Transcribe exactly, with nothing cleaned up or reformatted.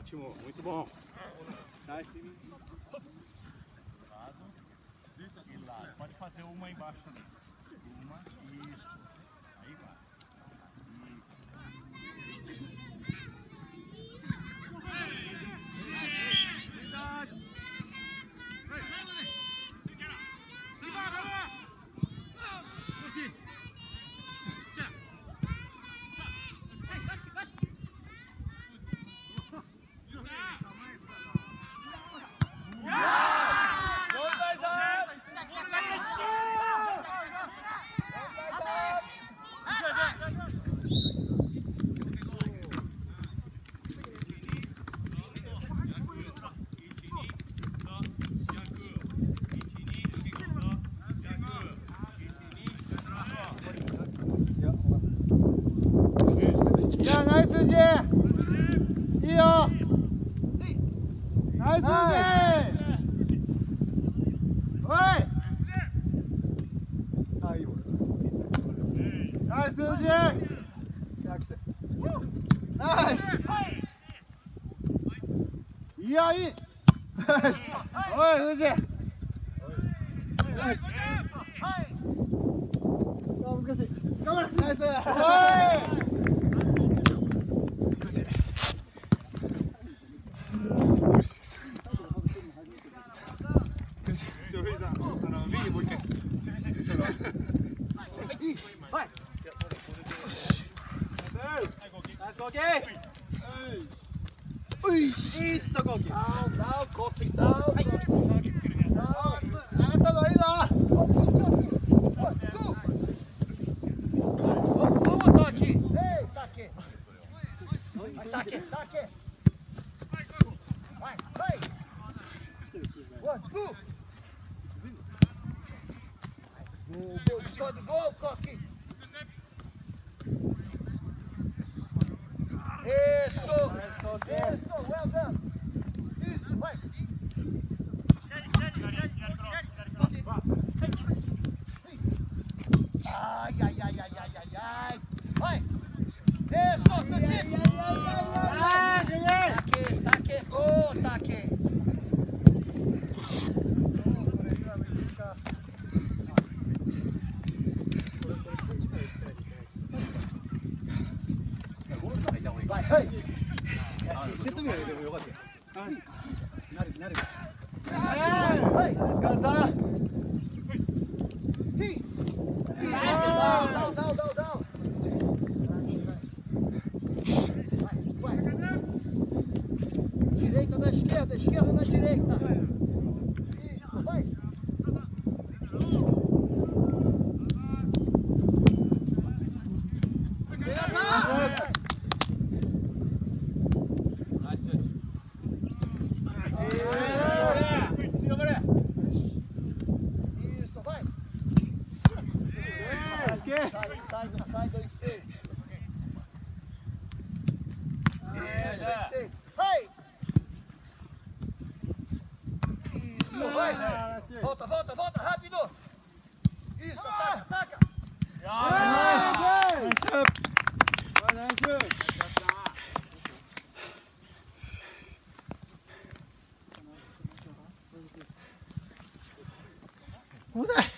Ótimo, muito bom. Tá, e lá, pode fazer uma embaixo também. Uma, isso. Aí vai. 야, 나이스 지! 이어! 나이스 지! 어이! 아, 이거. 나이스 지! 나이스. 나이스! 이어, 이! 어이, 수지! 나이스! 가만! 나이스! 어이! Vai! Nice, Coque! Isso, Coque! Down, down, Coque, down! Down! Aguanta aí, lá! Vamos, vamos, Toque! Ei, Toque! Vai, Toque, Toque! Vai, vai! One, two! Gol, gol, esconde, gol, Coque! Isso! Isso, well done! Isso, vai! Ai, ai, ai, ai, ai, ai, ai! Vai! Isso, Taci! Taque, taque, gol, taque! Vai, vai! Sinto mesmo, eu vou bater. Nari, nari. Vai! Descansar! Down, down, down, down! Vai, vai! Direita na esquerda, esquerda na direita! Isso, vai! Isso, vai! Sai, sai, não sai, dois C. Isso, dois C. Vai! Isso, vai! Volta, volta, volta, rápido! Isso, ataca, ataca! Who the